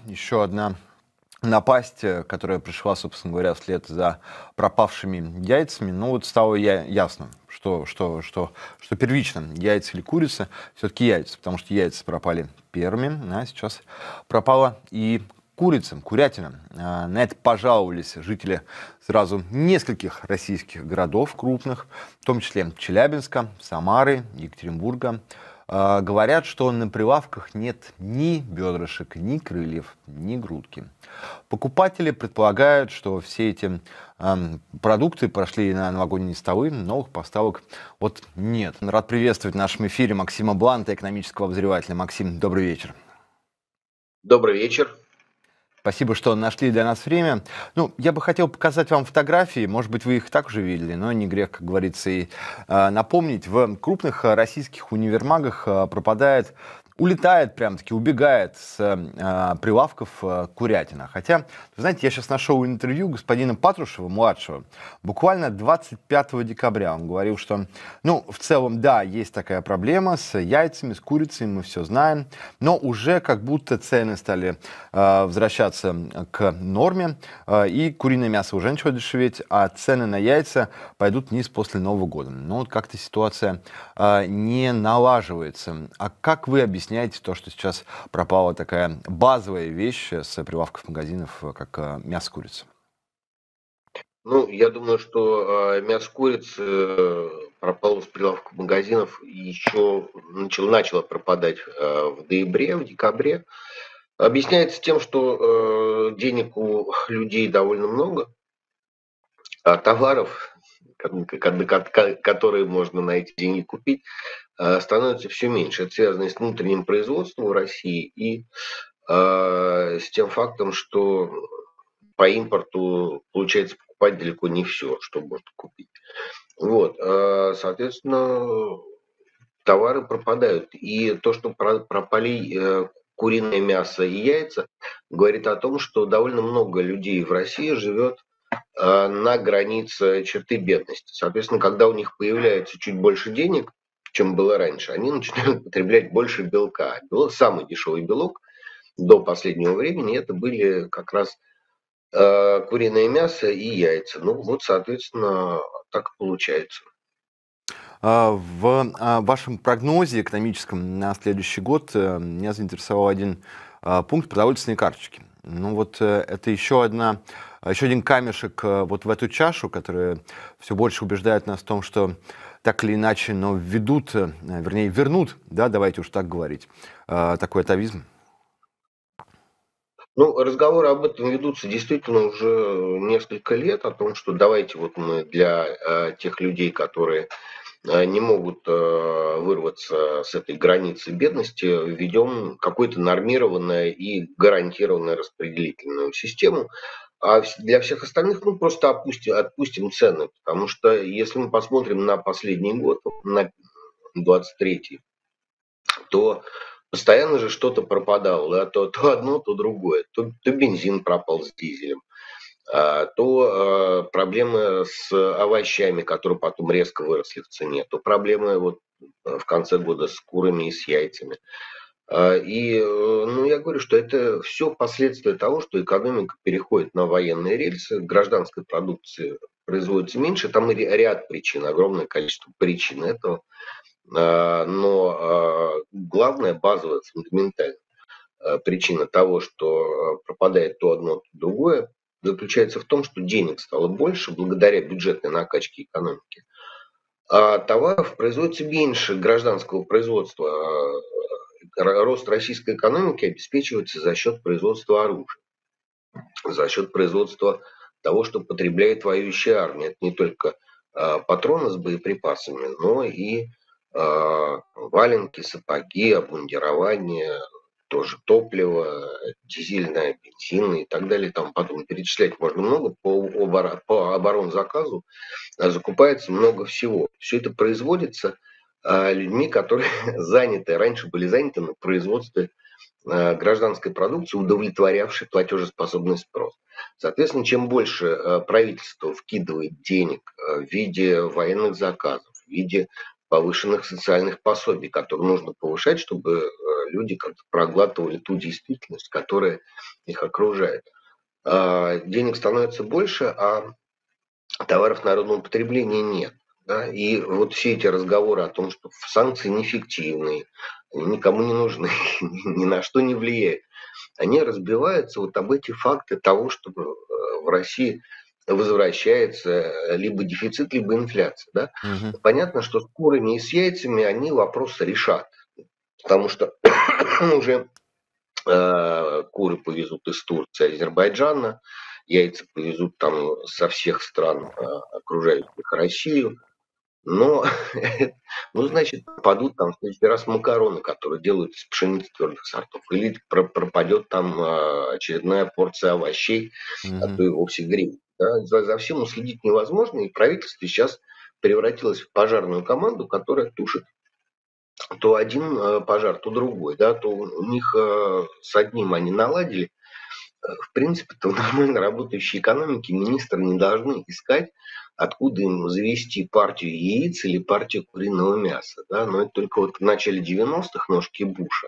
Еще одна напасть, которая пришла, собственно говоря, вслед за пропавшими яйцами. Ну вот стало ясно, что первично, яйца или курица, все-таки яйца, потому что яйца пропали первыми, а сейчас пропала и курица, курятина. На это пожаловались жители сразу нескольких российских городов крупных, в том числе Челябинска, Самары, Екатеринбурга. Говорят, что на прилавках нет ни бедрышек, ни крыльев, ни грудки. Покупатели предполагают, что все эти продукты прошли на новогодние столы, новых поставок вот нет. Рад приветствовать в нашем эфире Максима Бланта, экономического обозревателя. Максим, добрый вечер. Добрый вечер. Спасибо, что нашли для нас время. Ну, я бы хотел показать вам фотографии, может быть, вы их так уже видели, но не грех, как говорится, и напомнить. В крупных российских универмагах улетает, прям-таки убегает с прилавков курятина. Хотя, вы знаете, я сейчас нашел интервью господина Патрушева-младшего, буквально 25 декабря. Он говорил, что, ну, в целом, да, есть такая проблема с яйцами, с курицей, мы все знаем, но уже как будто цены стали возвращаться к норме, и куриное мясо уже начало дешеветь, а цены на яйца пойдут вниз после Нового года. Но вот как-то ситуация не налаживается. А как вы объясняете то, что сейчас пропала такая базовая вещь с прилавков магазинов, как мясо курицы? Ну, я думаю, что мясо курицы пропало с прилавков магазинов и еще начало пропадать в ноябре, в декабре. Объясняется тем, что денег у людей довольно много, а товаров, которые можно на эти деньги купить, становится все меньше. Это связано с внутренним производством в России и с тем фактом, что по импорту получается покупать далеко не все, что можно купить. Вот, соответственно, товары пропадают. И то, что пропали куриное мясо и яйца, говорит о том, что довольно много людей в России живет на границе черты бедности. Соответственно, когда у них появляется чуть больше денег, чем было раньше, они начинают потреблять больше белка. Самый дешевый белок до последнего времени это были как раз куриное мясо и яйца. Ну вот, соответственно, так и получается. В вашем прогнозе экономическом на следующий год меня заинтересовал один пункт — продовольственные карточки. Ну вот это еще один камешек вот в эту чашу, которая все больше убеждает нас в том, что так или иначе, но вернут, да, давайте уж так говорить, такой атовизм. Ну, разговоры об этом ведутся действительно уже несколько лет, о том, что давайте вот мы для тех людей, которые не могут вырваться с этой границы бедности, введем какую-то нормированную и гарантированную распределительную систему. А для всех остальных, ну, просто отпустим цены. Потому что если мы посмотрим на последний год, на 23-й, то постоянно же что-то пропадало. Да? То одно, то другое. То бензин пропал с дизелем, то проблемы с овощами, которые потом резко выросли в цене, то проблемы вот в конце года с курами и с яйцами. Ну, я говорю, что это все последствия того, что экономика переходит на военные рельсы, гражданской продукции производится меньше, там и ряд причин, огромное количество причин этого. Но главная, базовая, фундаментальная причина того, что пропадает то одно, то другое, заключается в том, что денег стало больше благодаря бюджетной накачке экономики, а товаров производится меньше гражданского производства. Рост российской экономики обеспечивается за счет производства оружия, за счет производства того, что потребляет воюющая армия. Это не только патроны с боеприпасами, но и валенки, сапоги, обмундирование, тоже топливо, дизельное, бензин и так далее. Там потом перечислять можно много. По оборонзаказу закупается много всего. Все это производится людьми, которые раньше были заняты на производстве гражданской продукции, удовлетворявшей платежеспособный спрос. Соответственно, чем больше правительство вкидывает денег в виде военных заказов, в виде повышенных социальных пособий, которые нужно повышать, чтобы люди как-то проглатывали ту действительность, которая их окружает. Денег становится больше, а товаров народного потребления нет. Да? И вот все эти разговоры о том, что санкции неэффективные, они никому не нужны, ни на что не влияют, они разбиваются вот об эти факты того, что в России возвращается либо дефицит, либо инфляция. Да? Мгм. Понятно, что с курами и с яйцами они вопросы решат, потому что уже куры повезут из Турции, Азербайджана, яйца повезут там со всех стран, окружающих Россию. Но, ну, значит, пропадут там в следующий раз макароны, которые делают из пшеницы твердых сортов. Или пропадет там очередная порция овощей, а то Мгм. и вовсе гриб. Да? За всем уследить невозможно, и правительство сейчас превратилось в пожарную команду, которая тушит то один пожар, то другой. Да? То у них с одним они наладили. В принципе-то в нормально работающей экономике министры не должны искать, откуда им завести партию яиц или партию куриного мяса. Да? Но это только вот в начале 90-х ножки Буша.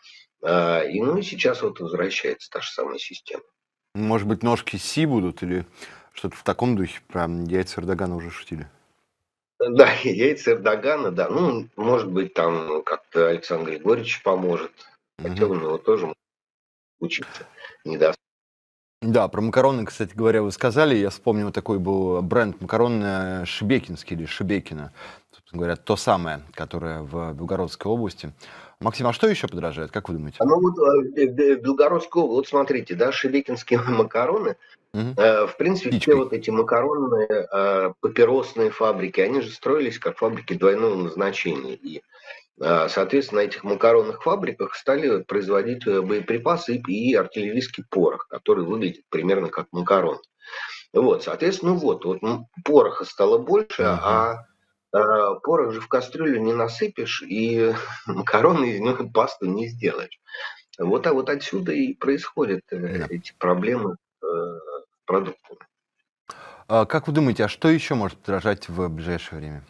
И ну и сейчас вот возвращается та же самая система. Может быть, ножки Си будут или что-то в таком духе? Про яйца Эрдогана уже шутили. Да, яйца Эрдогана, да. Ну, может быть, там как-то Александр Григорьевич поможет. Хотя Мгм. у него тоже может учиться. Не даст. Да, про макароны, кстати говоря, вы сказали. Я вспомнил, такой был бренд макарон Шебекинский или Шебекина. Собственно говоря, то самое, которое в Белгородской области. Максим, а что еще подорожает, как вы думаете? Ну вот в Белгородской области, вот смотрите, да, шебекинские макароны. Мгм. В принципе, все Птичкой. вот эти макаронные, папиросные фабрики, они же строились как фабрики двойного назначения. И, соответственно, на этих макаронных фабриках стали производить боеприпасы и артиллерийский порох, который выглядит примерно как макарон. Вот, соответственно, пороха стало больше, Мгм. порох же в кастрюлю не насыпешь, и макароны из него пасту не сделаешь. Вот отсюда и происходят Да. эти проблемы с продуктами. Как вы думаете, а что еще может подорожать в ближайшее время?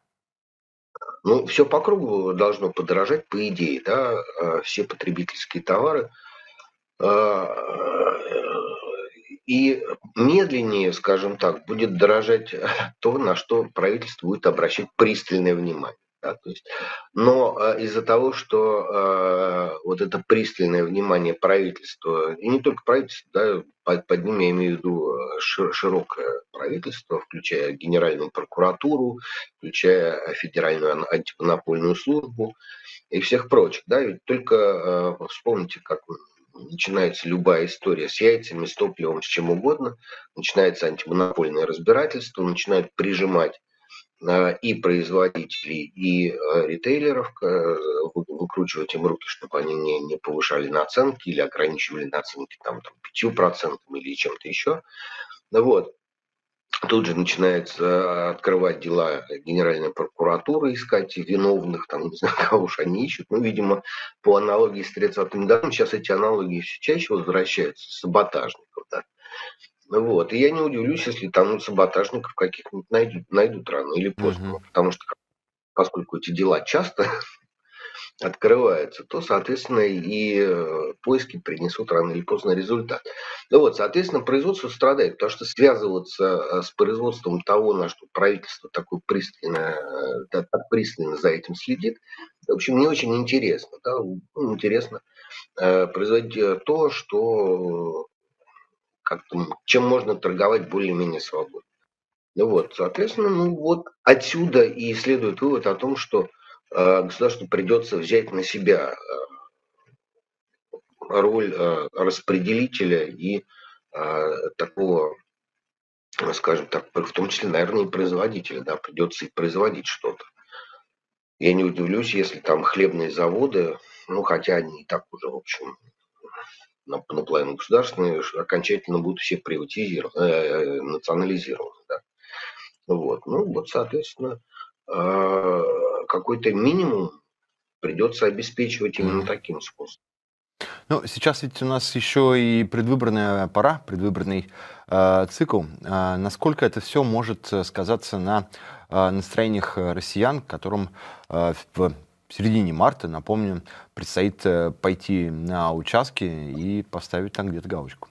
Ну, все по кругу должно подорожать, по идее, да, все потребительские товары. А, И медленнее, скажем так, будет дорожать то, на что правительство будет обращать пристальное внимание. Да, то есть, но из-за того, что вот это пристальное внимание правительства, и не только правительства, да, под ним я имею в виду широкое правительство, включая Генеральную прокуратуру, включая Федеральную антимонопольную службу и всех прочих. Да, ведь только вспомните, как начинается любая история с яйцами, с топливом, с чем угодно, начинается антимонопольное разбирательство, начинают прижимать и производителей, и ритейлеров, выкручивать им руки, чтобы они не повышали наценки или ограничивали наценки там 5% или чем-то еще. Вот. Тут же начинается открывать дела Генеральная прокуратура, искать виновных, там, не знаю, кого уж они ищут. Ну, видимо, по аналогии с 30-м годом, сейчас эти аналогии все чаще возвращаются, саботажников, да. Вот. И я не удивлюсь, если там саботажников каких-нибудь найдут рано или поздно. Мгм. Ну, потому что, поскольку эти дела часто открывается, то, соответственно, и поиски принесут рано или поздно результат. Ну вот, соответственно, производство страдает, потому что связываться с производством того, на что правительство такое пристально, так пристально за этим следит, в общем, не очень интересно. Да? Ну, интересно производить то, что чем можно торговать более-менее свободно. Ну вот, соответственно, ну вот отсюда и следует вывод о том, что государству придется взять на себя роль распределителя и такого, скажем так, в том числе, наверное, и производителя, да, придется и производить что-то. Я не удивлюсь, если там хлебные заводы, ну, хотя они и так уже, в общем, наполовину государственные, окончательно будут все приватизированы, национализированы, да. Вот, ну, вот, соответственно, какой-то минимум придется обеспечивать именно Мгм. таким способом. Ну, сейчас ведь у нас еще и предвыборная пора, предвыборный цикл. Насколько это все может сказаться на настроениях россиян, которым в в середине марта, напомню, предстоит пойти на участки и поставить там где-то галочку.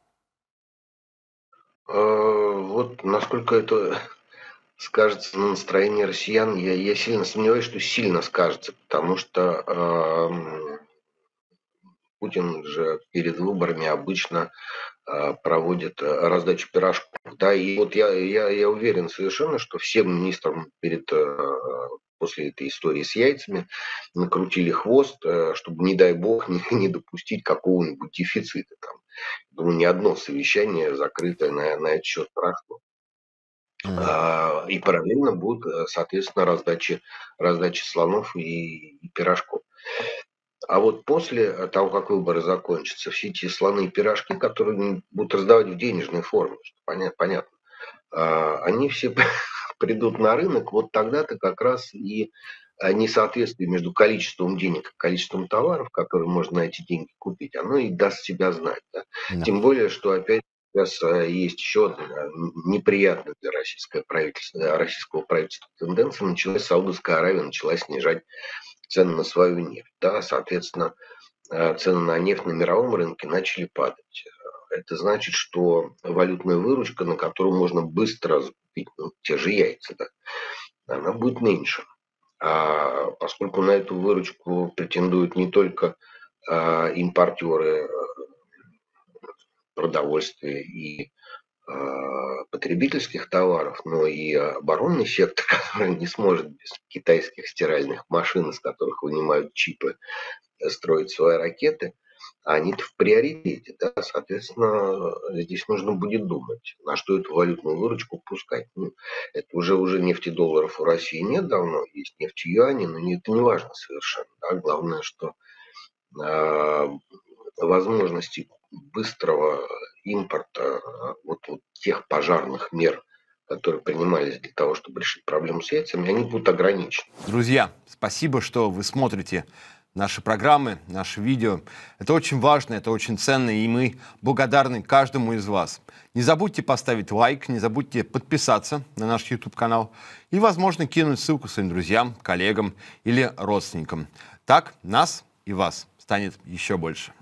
Вот насколько это скажется на настроении россиян, я сильно сомневаюсь, что сильно скажется, потому что Путин же перед выборами обычно проводит раздачу пирожков. Да, и вот я уверен совершенно, что всем министрам после этой истории с яйцами накрутили хвост, чтобы, не дай бог, не допустить какого-нибудь дефицита. Там. Думаю, ни одно совещание закрытое на этот счет прошло. И параллельно будут, соответственно, раздачи слонов и пирожков. А вот после того, как выборы закончатся, все эти слоны и пирожки, которые будут раздавать в денежной форме, что понятно, они все придут на рынок, вот тогда-то как раз и несоответствие между количеством денег и количеством товаров, которые можно на эти деньги купить, оно и даст себя знать. Да? Да. Тем более, что опять сейчас есть еще одна неприятная для российского правительства тенденция. Началась Саудовская Аравия, начала снижать цены на свою нефть. Да, соответственно, цены на нефть на мировом рынке начали падать. Это значит, что валютная выручка, на которую можно быстро закупить те же яйца, да, она будет меньше. А поскольку на эту выручку претендуют не только импортеры продовольствия и потребительских товаров, но и оборонный сектор, который не сможет без китайских стиральных машин, из которых вынимают чипы, строить свои ракеты, они-то в приоритете. Да? Соответственно, здесь нужно будет думать, на что эту валютную выручку пускать. Ну, это уже нефти долларов у России нет давно, есть нефть юани, но это не важно совершенно. Да? Главное, что возможности быстрого импорта вот тех пожарных мер, которые принимались для того, чтобы решить проблему с яйцами, они будут ограничены. Друзья, спасибо, что вы смотрите наши программы, наши видео. Это очень важно, это очень ценно, и мы благодарны каждому из вас. Не забудьте поставить лайк, не забудьте подписаться на наш YouTube-канал и, возможно, кинуть ссылку своим друзьям, коллегам или родственникам. Так нас и вас станет еще больше.